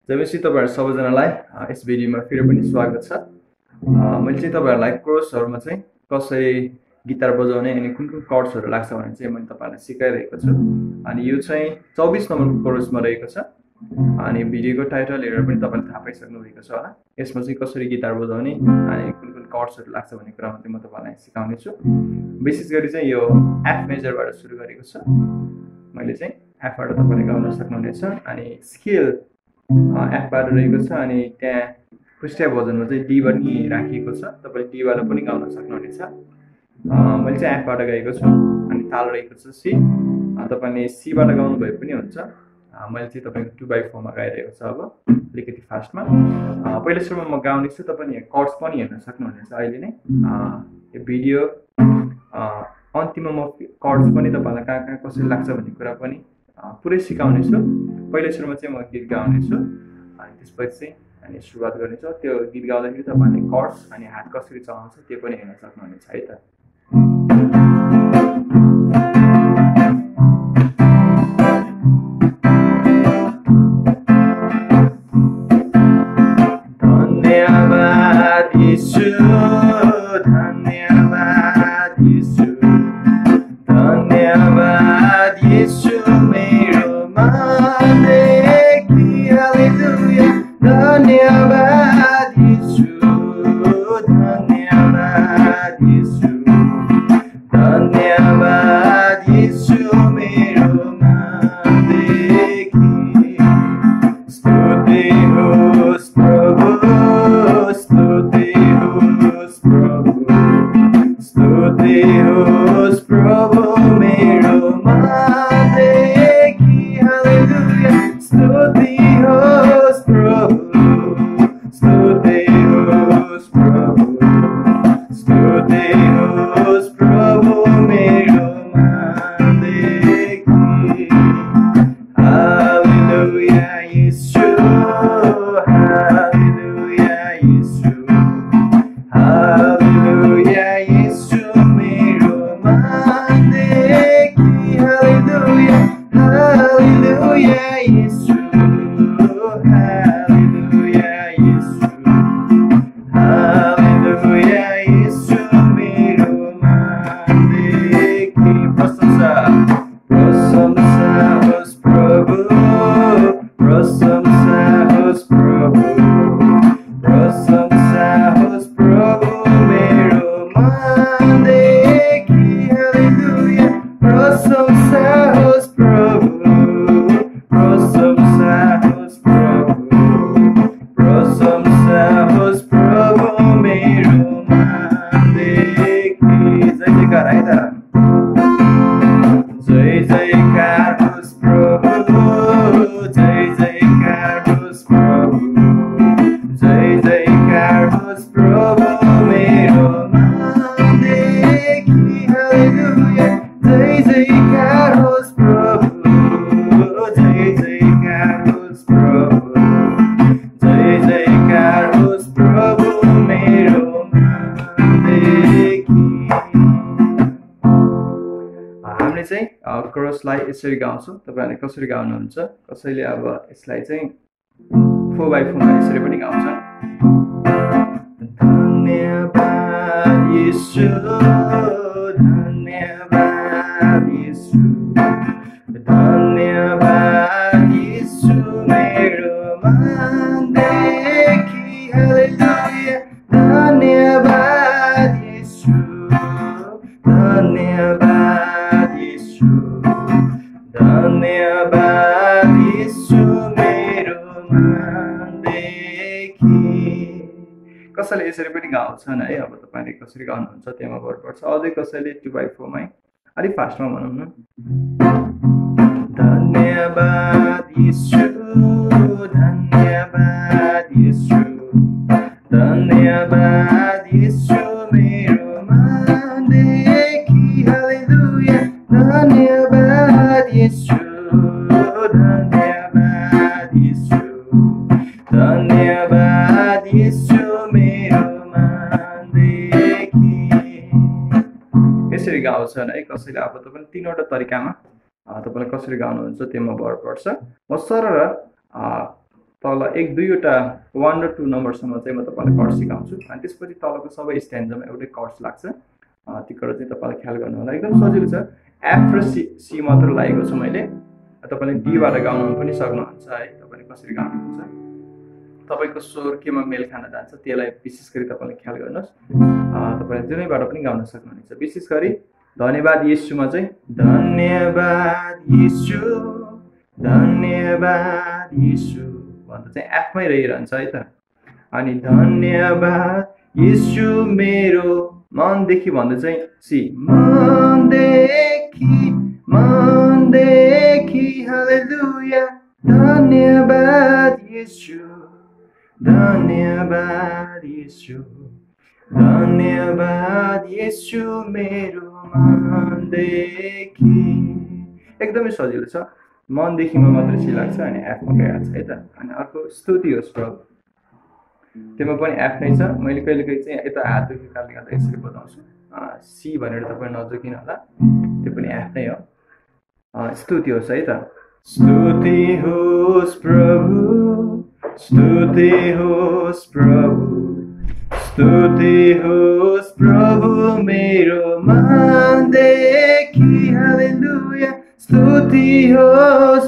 जबेसी तपाईहरु सबैजनालाई यस भिडियोमा फेरि पनि स्वागत छ। मैले चाहिँ तपाईहरुलाई कोर्सहरुमा चाहिँ कसरी गिटार बजाउने अनि कुन कुन कर्ड्सहरु लाग्छ भनेर चाहिँ मैले तपाईहरुलाई सिकाइरहेको छु। अनि यो चाहिँ 24 नम्बरको कोर्समा रहेको छ। अनि भिडियोको टाइटल हेरेर पनि तपाईले थाहा पाइसक्नु भएको छ होला। यसमा चाहिँ कसरी गिटार बजाउने अनि कुन कुन कर्ड्सहरु लाग्छ भन्ने कुरामा चाहिँ म तपाईलाई सिकाउने छु। विशेष गरी चाहिँ यो एफ मेजरबाट सुरु गरेको छु। मैले चाहिँ एफबाट तपाईले गाउन सक्नुहुनेछ अनि स्केल एफबाट रहेको छ अनि त्यहाँ फुस्टिया भजनमा चाहिँ डी पनि राखिएको छ। तपाईले डी बाट पनि गाउन सक्नुहुनेछ। मैले चाहिँ एफबाट गाएको छु अनि ताल रहेको छ सी। तपाईले सी बाट गाउनु भए पनि हुन्छ। मैले चाहिँ तपाईको 2/4 मा गाइरहेको छु। अब अलिकति फास्टमा पहिलो सुरुमा म गाउने छु। तपाईले यहाँ कर्ड्स पनि हेर्न सक्नुहुनेछ अहिले नै। यो भिडियो अन्तिममा म कर्ड्स पनि तपाईलाई कहाँ कहाँ कसरी लाग्छ भन्ने कुरा पनि पुरै सिकाउने छु। पहिलो सुरुमा चाहिँ म गीत गाउने छु अनि त्यसपछि चाहिँ अनि सुरुवात गर्ने छु। त्यो गीत गाउँदाखेरि तपाईले कर्ड्स अनि हात कसरी चलाउँछ त्यो पनि हेर्न सक्नुहुनेछ है त। धन्यवाद यीशु, धन्यवाद यीशु, धन्यवाद यीशु मेरो मनदेखि हालेलुया। धन्यवाद यीशु, धन्यवाद यीशु, धन्यवाद यीशु मेरो मनदेखि। स्तुति होस् प्रभु, स्तुति होस् प्रभु, स्तुति होस् प्रभु मेरो मनदेखि हालेलुया। स्तुति होस् प्रभु, स्तुति होस् प्रभु, स्तुति होस् प्रभु मेरो मनदेखि। हालेलुया यीशु, हालेलुया यीशु, हालेलुया यीशु मेरो मनदेखि हालेलुया। हालेलुया यीशु, हालेलुया यीशु, हालेलुया यीशु मेरो मनदेखि। प्रशंसा प्रशंसा होस् प्रभु, प्रशंसा होस् प्रभु, प्रशंसा होस् प्रभु मेरो मनदेखि हालेलुया। प्रशंसा होस् प्रभु, प्रशंसा होस् प्रभु, प्रशंसा होस् प्रभु मेरो मनदेखि। जय जयकार है त। जय जयकार होस् प्रभु, जय जयकार होस् प्रभु, जय जयकार होस् प्रभु मेरो मनदेखि हालेलुया। जय जयकार होस् प्रभु, जय जयकार होस् प्रभु, जय जयकार होस् प्रभु मेरो मनदेखि। हामीले चाहिँ कोरसलाई यसरी गाउँछौँ। तपाईहरुले कसरी गाउनुहुन्छ? कसैले अब यसलाई चाहिँ 4/4 मा यसरी पनि गाउँछ। धन्यवाद यीशु, धन्यवाद यीशु, धन्यवाद यीशु मेरो मनदेखि हालेलुया। धन्यवाद यीशु, धन्यवाद यीशु, धन्यवाद यीशु मेरो मनदेखि। कसैले यसरी पनि गाउँछन् है। अब तपाईले कसरी गाउनुहुन्छ त्यसमा भर पर्छ। अझै कसैले 2/4 मै अलिक फास्टमा भनौँ न। धन्यवाद यीशु, धन्यवाद यीशु, धन्यवाद यीशु मेरो मनदेखि हालेलुया। धन्यवाद यीशु, धन्यवाद यीशु, धन्यवाद यीशु मेरो मनदेखि। यसरी गाउँछन् है कसैले। अब तपाईले तीनवटा तरिकामा तपाईले कसरी गाउनुहुन्छ त्यसमा भर पर्छ। म सरल तल 1 2 वटा 1 र 2 नम्बरसम्म चाहिँ म तपाईलाई कर्ड सिकाउँछु अनि त्यसपछि तलको सबै स्ट्यान्जामा एउटै कर्ड्स लाग्छ ती कुरा चाहिँ तपाईले ख्याल गर्नु होला एकदम सजिलो छ एफ र सी मात्र लागेको छ मैले तपाईले डी बाट गाउन पनि सक्नुहुन्छ है तपाईले कसरी गाउनुहुन्छ तपाईको स्वर केमा मेल खान जान्छ त्यसलाई विशेष गरी तपाईले ख्याल गर्नुस् तपाईले जुनैबाट पनि गाउन सक्नुहुन्छ विशेष गरी धन्यवाद येशूमा चाहिँ धन्यवाद येशू भन्दा चाहिँ एफमै रहिरहन्छ है त अनि धन्यवाद येशू मेरो मनदेखि भन्दा चाहिँ सी मनदेखि हालेलुया धन्यवाद येशू मेरो मनदेखि एकदमै सजिलो छ मनदेखिमा मात्र सी लाग्छ अनि एफमा गइहाल्छ है त अनि अर्को स्तुति होस् प्रभु त्यसमा पनि एफ नै छ मैले कहिलेकाहीँ चाहिँ यता हात दुखेको कारणले गर्दा यसरी बजाउँछु सी भनेर तपाईँ नजोकिनु होला त्यो पनि एफ नै हो स्तुति होस् है त स्तुति होस् प्रभु मेरो मनदेखि हालेलुया स्तुति होस्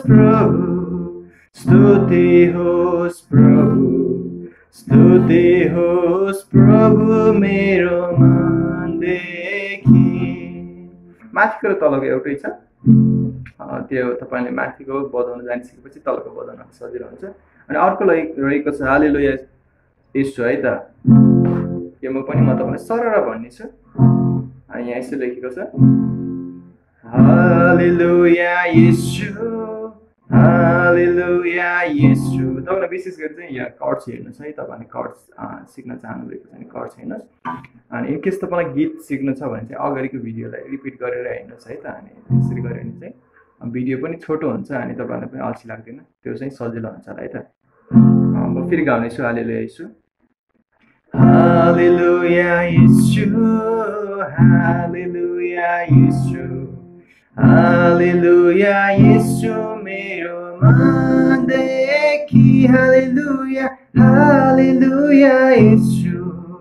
प्रभु मेरो मनदेखि माथिको र तलको एउटै छ त्यो तपाईले माथिको बजाउन जानिसकेपछि तलको बजाउन सजिलो हुन्छ अनि अर्को रहेको छ हालेलुया येशू है त यो म पनि म तपाईलाई सरर भन्ने छु अनि यहाँ यसो लेखेको छ हालेलुया येशू तपाईलाई विशेष गरी चाहिँ यहाँ कर्ड्स हेर्नुहोस् है तपाईले कर्ड्स सिक्न चाहनु भएको छ भने कर्ड्स हेर्नुहोस् अनि इन केस तपाईलाई गीत सिक्नु छ भने चाहिँ अगाडिको भिडियोलाई रिपिट गरेर हेर्नुहोस् है त अनि त्यसरी गऱ्यो भने चाहिँ भिडियो पनि छोटो हुन्छ अनि तपाईलाई पनि अल्छी लाग्दैन त्यो चाहिँ सजिलो हुन्छ है त म फेरि गाउनेछु हालेलुया येशू हालेलुया येशू मेरो मनदेखि हालेलुया येशू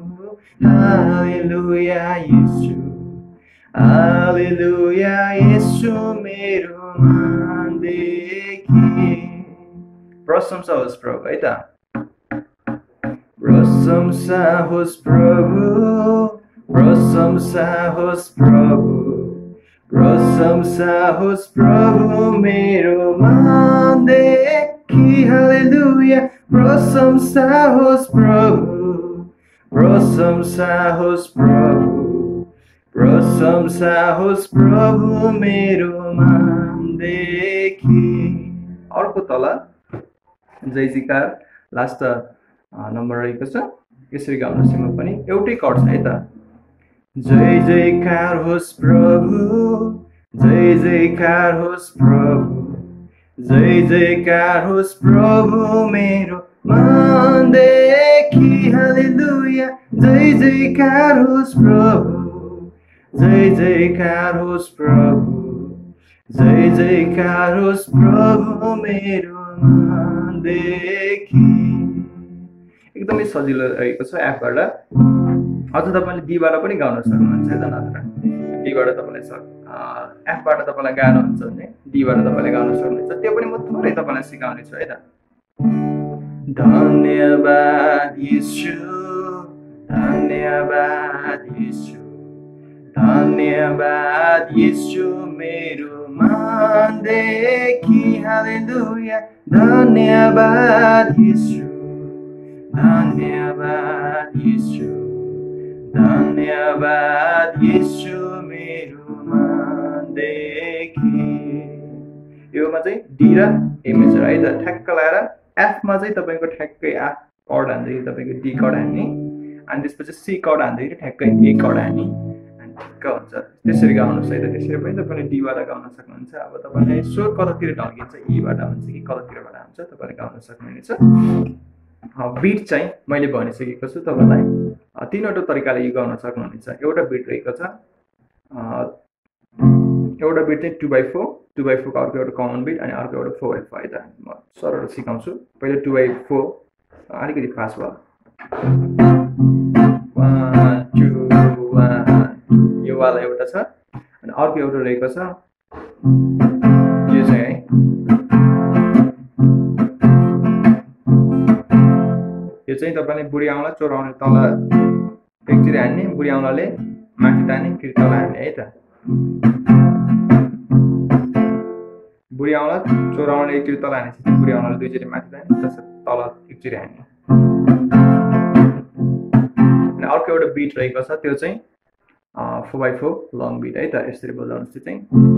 मेरो मनदेखि प्रशंसा होस् प्रभु है त प्रशंसा होस् प्रभु मेरो मनदेखि हालेलुया प्रशंसा होस् प्रभु मेरो मनदेखि अर्को तल जय जयकार लास्ट नम्बर रहेको छ यसरी गाउनु सिम पनि एउटै कर्ड छ है त जय जयकार होस् प्रभु मेरो मनदेखि हालेलुया जय जयकार होस् प्रभु मेरो मनदेखि एकदमै सजिलो रहेको छ एफबाट अझ तपाईले डीबाट पनि गाउन सक्नुहुन्छ है त नत्र डीबाट तपाईले एफबाट तपाईलाई गाउनु हुन्छ भने डीबाट तपाईले गाउन सक्नुहुन्छ त्यो पनि म थोरै तपाईलाई सिकाउने छु है त धन्यवाद येशू मेरो मनदेखि हालेलुया धन्यवाद येशू मेरो मनदेखि योमा चाहिँ डी र ए मेजर है त ठ्याक्क लगाएर एफमा चाहिँ तपाईको ठ्याक्कै एफ कर्ड हान्दाखेरि तपाईको डी कर्ड हान्ने अनि त्यसपछि सी कर्ड हान्दाखेरि ठ्याक्कै ए कर्ड हान्ने अनि ठिक्क हुन्छ त्यसरी गाउनुहोस् है त त्यसरी पनि तपाईले डी बाट गाउन सक्नुहुन्छ अब तपाईले स्वर कतातिर ढल्किन्छ ई बाट हुन्छ कि कतातिरबाट हुन्छ तपाईले गाउन सक्नुहुनेछ बीट चाहिँ मैले भनिसकेको छु तपाईलाई तीनवटा तरिकाले यो गाउन सक्नुहुनेछ एउटा बीट रहेको छ एउटा बीट चाहिँ 2/4 2/4 को अर्को एउटा कमन बिट अनि अर्को एउटा 4/4 है त म सरल सिकाउँछु पहिले 2/4 अलिकति फास्ट भयो 1 2 1 यो वाला एउटा छ अनि अर्को एउटा रहेको छ यो चाहिँ है यो चाहिँ तपाईले बुढी औँला चोराउने तल एकचोटि हान्ने बुढी औँलाले माथि तान्ने फेरि तल हान्ने है त बुढी औँला चोराउने एकचोटि तल हानेपछि बुढी औँलाले दुईचोटि माथि तान्ने त्यसपछि तल एकचोटि हान्ने अनि अर्को एउटा बिट रहेको छ त्यो चाहिँ 4/4 लङ बिट है त यसरी बजाउनुस् चाहिँ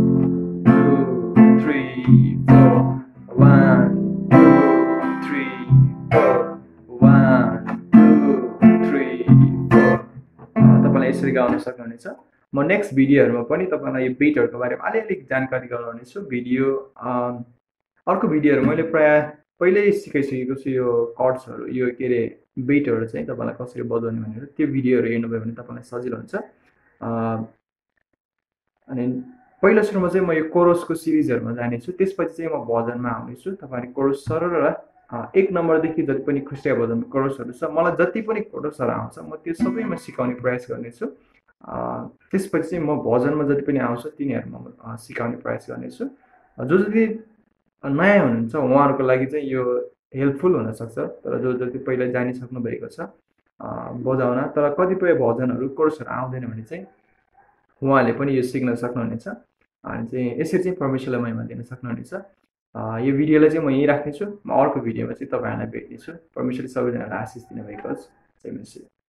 2 3 4 1 2 3 4 1 2 3 4 तपाईले यसरी गाउन सक्नुहुनेछ म नेक्स्ट भिडियोहरुमा पनि तपाईलाई यो बिटहरुको बारेमा अलिअलि जानकारी गराउनेछु भिडियो अर्को भिडियोहरु मैले प्राय पहिल्यै सिकाइसकेको छु यो कर्ड्सहरु यो के रे बिटहरु चाहिँ तपाईलाई कसरी बजाउने भनेर त्यो भिडियोहरु हेर्नुभयो भने तपाईलाई सजिलो हुन्छ अनि पहिलो सुरुमा चाहिँ म यो कोरसको सिरिजहरुमा जाने छु त्यसपछि चाहिँ म भजनमा आउने छु तपाईहरु कोरस सरल र 1 नम्बरदेखि जति पनि ख्रीष्टीय भजनको कोरसहरु छ मलाई जति पनि कोरसहरु आउँछ म त्यो सबैमा सिकाउने प्रयास गर्ने छु त्यसपछि चाहिँ म भजनमा जति पनि आउँछ तिनीहरुमा सिकाउने प्रयास गर्ने छु जो जति नयाँ हुनुहुन्छ उहाँहरुको लागि चाहिँ यो हेल्पफुल हुन सक्छ तर जो जति पहिले जानिसक्नु भएको छ बजाउन तर कतिपय भजनहरु कोरसहरु आउँदैन भने चाहिँ उहाँले पनि यो सिक्न सक्नुहुनेछ अनि चाहिँ यसरी चाहिँ परमेश्वरलाई महिमा दिन सक्नुहुनेछ यो भिडियोलाई चाहिँ म यही राख्ने छु म अर्को भिडियोमा चाहिँ तपाईहरुलाई भेट्ने छु परमेश्वरले सबैजनालाई आशिष दिनुभएको होस् जय मसीह